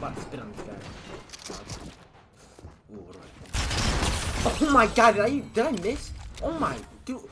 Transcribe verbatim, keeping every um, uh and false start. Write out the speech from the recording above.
about to spin on this guy. Ooh, what do I think? Oh my god, did I, did I miss? Oh my, dude.